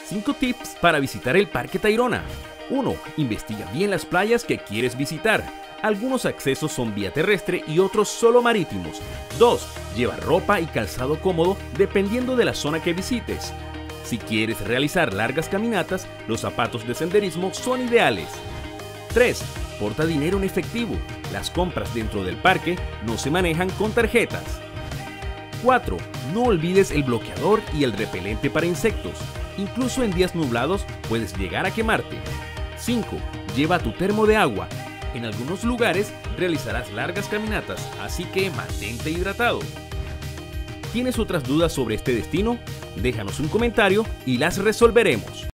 5 tips para visitar el Parque Tayrona. 1. Investiga bien las playas que quieres visitar. Algunos accesos son vía terrestre y otros solo marítimos. 2. Lleva ropa y calzado cómodo dependiendo de la zona que visites. Si quieres realizar largas caminatas, los zapatos de senderismo son ideales. 3. Porta dinero en efectivo. Las compras dentro del parque no se manejan con tarjetas. 4. No olvides el bloqueador y el repelente para insectos. Incluso en días nublados puedes llegar a quemarte. 5. Lleva tu termo de agua. En algunos lugares realizarás largas caminatas, así que mantente hidratado. ¿Tienes otras dudas sobre este destino? Déjanos un comentario y las resolveremos.